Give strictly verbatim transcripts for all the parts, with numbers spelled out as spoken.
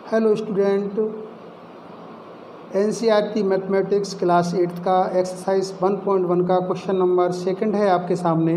Hello student, NCERT mathematics class eighth का exercise one point one का question number second है आपके सामने।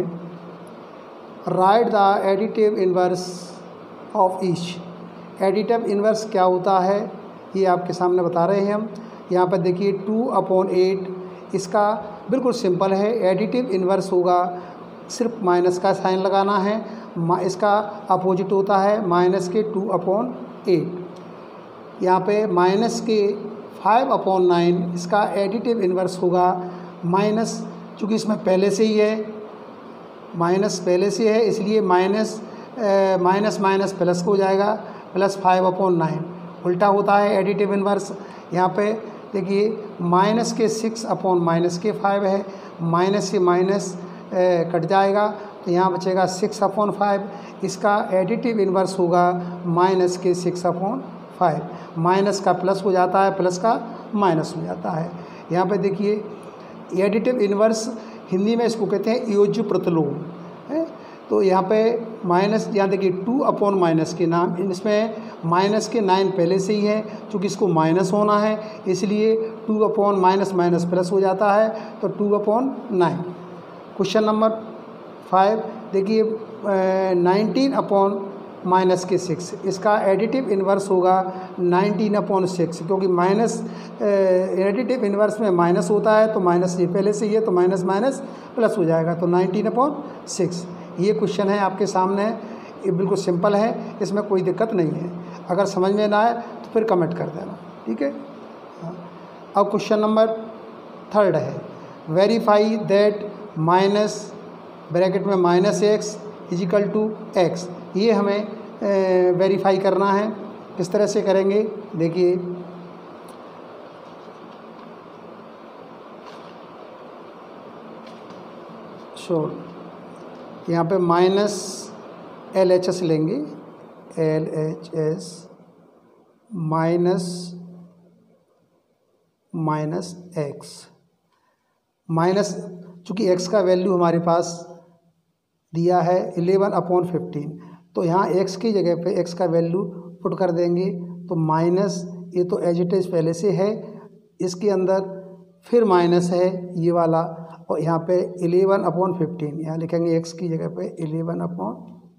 Right the additive inverse of each. Additive inverse क्या होता है ये आपके सामने बता रहे हैं हम। यहाँ पर देखिए टू अपॉन एट, इसका बिल्कुल सिंपल है। एडिटिव इन्वर्स होगा, सिर्फ माइनस का साइन लगाना है। इसका अपोजिट होता है माइनस के टू अपॉन एट। यहाँ पे माइनस के फाइव अपॉन नाइन, इसका एडिटिव इन्वर्स होगा माइनस, चूँकि इसमें पहले से ही है, माइनस पहले से है इसलिए माइनस माइनस माइनस प्लस हो जाएगा, प्लस फाइव अपॉन नाइन। उल्टा होता है एडिटिव इन्वर्स। यहाँ पे देखिए माइनस के सिक्स अपॉन माइनस के फाइव है, माइनस से माइनस कट जाएगा तो यहाँ बचेगा सिक्स अपॉन फाइव। इसका एडिटिव इन्वर्स होगा माइनस के सिक्स अपॉन फाइव। माइनस का प्लस हो जाता है, प्लस का माइनस हो जाता है। यहाँ पे देखिए एडिटिव इन्वर्स हिंदी में इसको कहते हैं योज्य प्रतिलोम है। तो यहाँ पे माइनस, यहाँ देखिए टू अपॉन माइनस के नाम, इसमें माइनस के नाइन पहले से ही है, क्योंकि इसको माइनस होना है इसलिए two upon minus minus plus हो जाता है, तो two upon nine. Question number five देखिए नाइनटीन अपॉन माइनस के सिक्स, इसका एडिटिव इन्वर्स होगा नाइनटीन अपॉन सिक्स, क्योंकि माइनस एडिटिव इन्वर्स में माइनस होता है तो माइनस ये पहले से ही है तो माइनस माइनस प्लस हो जाएगा, तो नाइनटीन अपॉन सिक्स। ये क्वेश्चन है आपके सामने, ये बिल्कुल सिंपल है, इसमें कोई दिक्कत नहीं है। अगर समझ में ना आए तो फिर कमेंट कर देना, ठीक है। अब क्वेश्चन नंबर थर्ड है, वेरीफाई दैट माइनस ब्रैकेट में minus x equal to x. ये हमें वेरीफाई करना है। किस तरह से करेंगे देखिए, सो यहाँ पे माइनस एल एच एस लेंगे, L H S minus minus x. Minus, चूँकि एक्स का वैल्यू हमारे पास दिया है इलेवन अपॉन फिफ्टीन, तो यहाँ x की जगह पे x का वैल्यू पुट कर देंगे, तो माइनस, ये तो एज इट इज पहले से है, इसके अंदर फिर माइनस है ये वाला, और यहाँ पे इलेवन अपॉन फिफ्टीन, यहाँ लिखेंगे x की जगह पे इलेवन अपॉन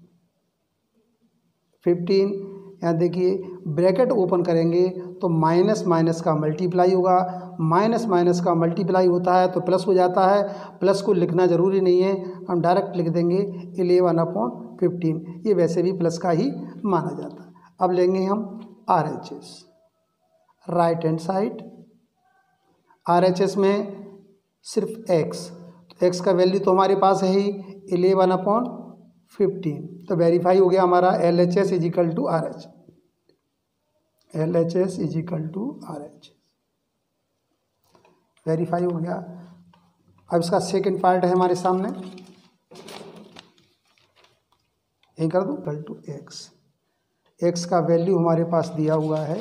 फिफ्टीन। यहाँ देखिए ब्रैकेट ओपन करेंगे तो माइनस माइनस का मल्टीप्लाई होगा, माइनस माइनस का मल्टीप्लाई होता है तो प्लस हो जाता है। प्लस को लिखना ज़रूरी नहीं है, हम डायरेक्ट लिख देंगे इलेवन अपॉन फिफ्टीन, ये वैसे भी प्लस का ही माना जाता है। अब लेंगे हम R H S, right hand side. R H S में सिर्फ एक्स, तो एक्स का वैल्यू तो हमारे पास है ही इलेवन अपॉन फिफ्टीन, तो वेरीफाई हो गया हमारा L H S equal to R H, L H S equal to R H, verify हो गया। अब इसका सेकंड पार्ट है हमारे सामने, यही कर दूँ, इक्वल टू एक्स। एक्स का वैल्यू हमारे पास दिया हुआ है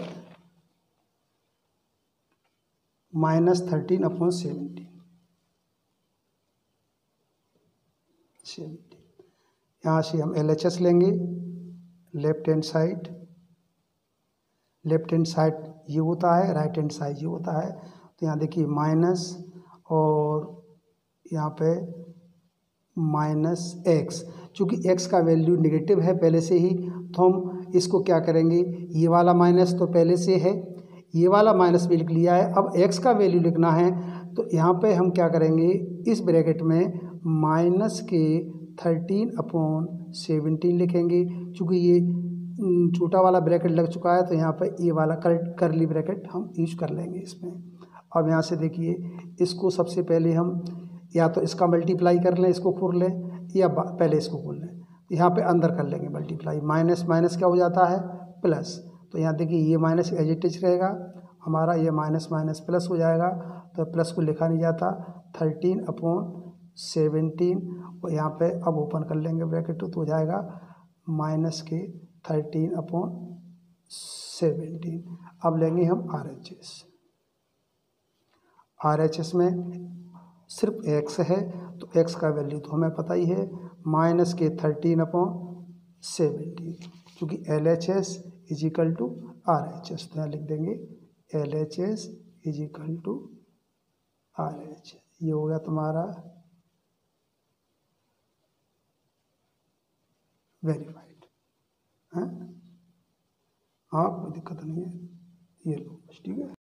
minus thirteen upon seventeen, seventeen. यहाँ से हम एल एच एस लेंगे, left hand side, left hand side ये होता है, राइट हैंड साइड ये होता है। तो यहाँ देखिए माइनस और यहाँ पे माइनस एक्स, चूँकि एक्स का वैल्यू नेगेटिव है पहले से ही, तो हम इसको क्या करेंगे, ये वाला माइनस तो पहले से है, ये वाला माइनस भी लिख लिया है। अब एक्स का वैल्यू लिखना है तो यहाँ पे हम क्या करेंगे, इस ब्रैकेट में माइनस के थर्टीन अपॉन सेवनटीन लिखेंगे, चूँकि ये छोटा वाला ब्रैकेट लग चुका है तो यहाँ पर ये वाला कर करली ब्रैकेट हम यूज कर लेंगे इसमें। अब यहाँ से देखिए इसको सबसे पहले हम या तो इसका मल्टीप्लाई कर लें, इसको खोल लें, या पहले इसको खोल लें। यहाँ पे अंदर कर लेंगे मल्टीप्लाई, माइनस माइनस क्या हो जाता है प्लस, तो यहाँ देखिए ये माइनस एज इट इज रहेगा हमारा, ये माइनस माइनस प्लस हो जाएगा, तो प्लस को लिखा नहीं जाता, थर्टीन अपॉन सेवनटीन, और यहाँ पे अब ओपन कर लेंगे ब्रैकेट तो हो जाएगा माइनस के थर्टीन अपॉन सेवनटीन। अब लेंगे हम R H S, R H S में सिर्फ x है तो x का वैल्यू तो हमें पता ही है, माइनस के थर्टीन अपॉन सेवनटीन, क्योंकि L H S is equal to R H S. तो यहाँ लिख देंगे L H S is equal to R H. ये हो गया तुम्हारा वेरीफाइड है। हाँ कोई दिक्कत नहीं है, ये लो बस, ठीक है।